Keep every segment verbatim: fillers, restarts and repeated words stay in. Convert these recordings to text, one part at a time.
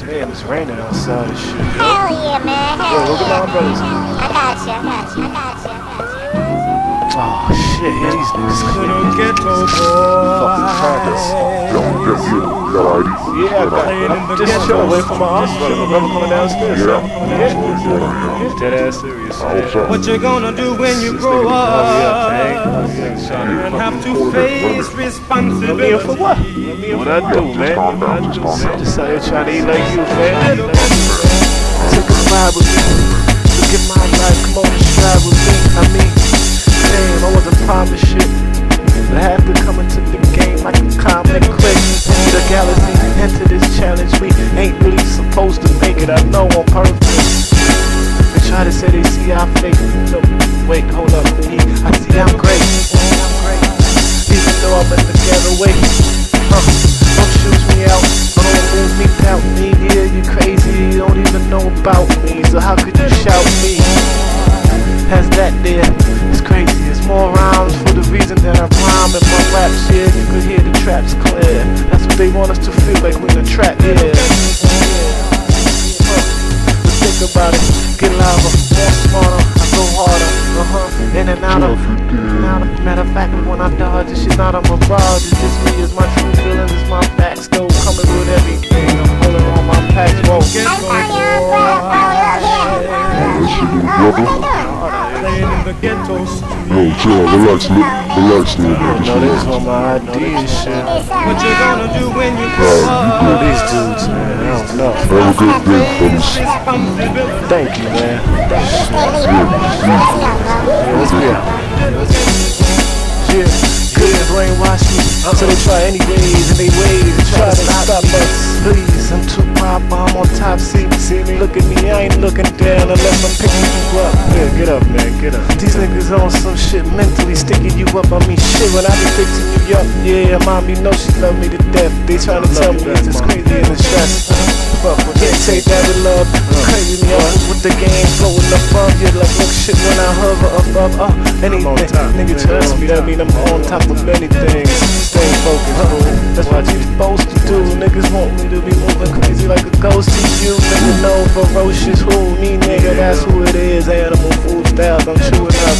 Damn, it's raining outside and shit. Hell yeah, man. Hell Yo, look at yeah. my brothers. I got you, I got you, I got you, I got you. Oh shit, yeah, these niggas Little clean. ghetto Fucking boy. crackers. Yeah, I got Yeah, I got just chill away from my office. My brother coming downstairs. Yeah, yeah. Dead ass serious. Man. What you gonna do when you This grow nigga up be and have to face me responsibility? in for what? What I do, man? What I do, man? Just out here trying to eat like you, man. Take a ride with me. Look at my life, come on and strive with me. I mean, damn, I wasn't promised shit. But I had to come into the game like a comic click. Into the galaxy, enter this challenge. We ain't really supposed to make it, I know on purpose. They try to say they see our fake. No, wait, hold up, me. I see I'm great. I'm great. Even though I'm in the getaway. Huh, don't choose me out. Don't move me, doubt me. Yeah, you crazy, you don't even know about me. So how could you shout me? Has that there? It's crazy, it's more rhymes for the reason that I rhyme in my raps. Yeah, you could hear the traps clear. That's what they want us to feel like when the trap, yeah. Huh. But think about it, get louder, more smarter, I go harder, uh-huh, in and out of, in and out of. Matter of fact, when I dodge, this shit not a mirage. It's just me, it's my true feelings, it's my facts. Though coming with everything, I'm pulling on my packs, whoa. Playing in the ghetto Yo, chill, relax, relax, little nigga. No, this one my idea shit. What you gonna do when you grow Alright, you up? good. These dudes, man, I don't know. Have a good day, fellas. Responsibility. Thank you, man. Yeah, Yeah, let's be out. Yeah, couldn't brainwash me, so they try anyways, and they ways to try to stop us. Please, I'm too proper, I'm on top, see me, see me. Look at me, I ain't looking down unless I'm picking you up. Yeah, get up, man, get up. These niggas on some shit, mentally sticking you up. I mean, shit, when I be fixing you up, yeah, mommy know she love me to death. They trying to tell me it's just crazy and it's stress. Fuck, we can't take that with love. Crazy me up with the game floating above you. Like, look, shit, when I hover above, uh, anything. Nigga, trust me, that mean I'm on top of many things. Stay focused, fool. That's what you supposed to do. Niggas want me to be moving crazy like a ghost to you. Nigga know ferocious who? Me, nigga, that's who it is. Animal food styles, I'm chewing up.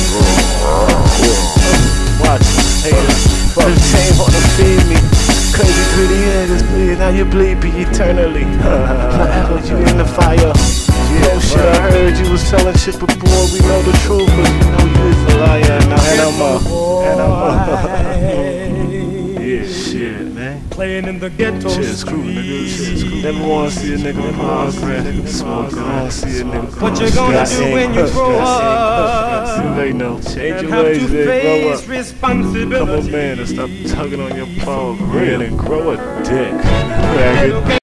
Watch, hey, fuck, the chain wanna feed me. Crazy pretty niggas, please, now you bleed me eternally. Forever you in the fire. Oh shit, I heard you was telling shit before we know the truth, but you know you is a liar. Now and I'm up, and I'm up. Yeah, shit, man. Playing in the ghetto Shit is cool, nigga. Shit is cool. Never wanna see a nigga progress. Smoking, I wanna see a nigga. What you gonna do when you grow up? See, they know. Change And your have ways, to big. Grow up. face Come on, responsibility. man, and stop tugging on your palm. Real and grow a dick.